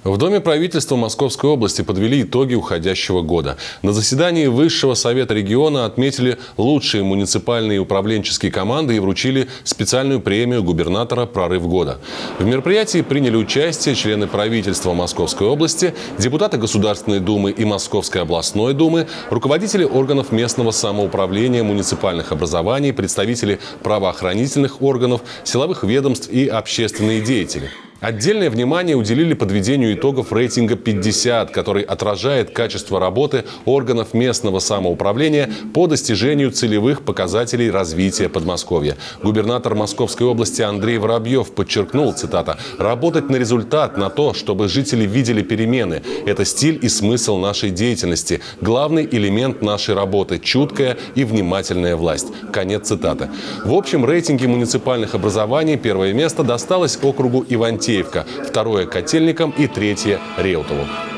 В Доме правительства Московской области подвели итоги уходящего года. На заседании Высшего совета региона отметили лучшие муниципальные и управленческие команды и вручили специальную премию губернатора «Прорыв года». В мероприятии приняли участие члены правительства Московской области, депутаты Государственной Думы и Московской областной думы, руководители органов местного самоуправления, муниципальных образований, представители правоохранительных органов, силовых ведомств и общественные деятели. Отдельное внимание уделили подведению итогов рейтинга 50, который отражает качество работы органов местного самоуправления по достижению целевых показателей развития Подмосковья. Губернатор Московской области Андрей Воробьев подчеркнул, цитата, «работать на результат, на то, чтобы жители видели перемены. Это стиль и смысл нашей деятельности. Главный элемент нашей работы – чуткая и внимательная власть». Конец цитаты. В общем рейтинге муниципальных образований первое место досталось округу Ивантеевка, второе – Котельникам и третье – Реутову.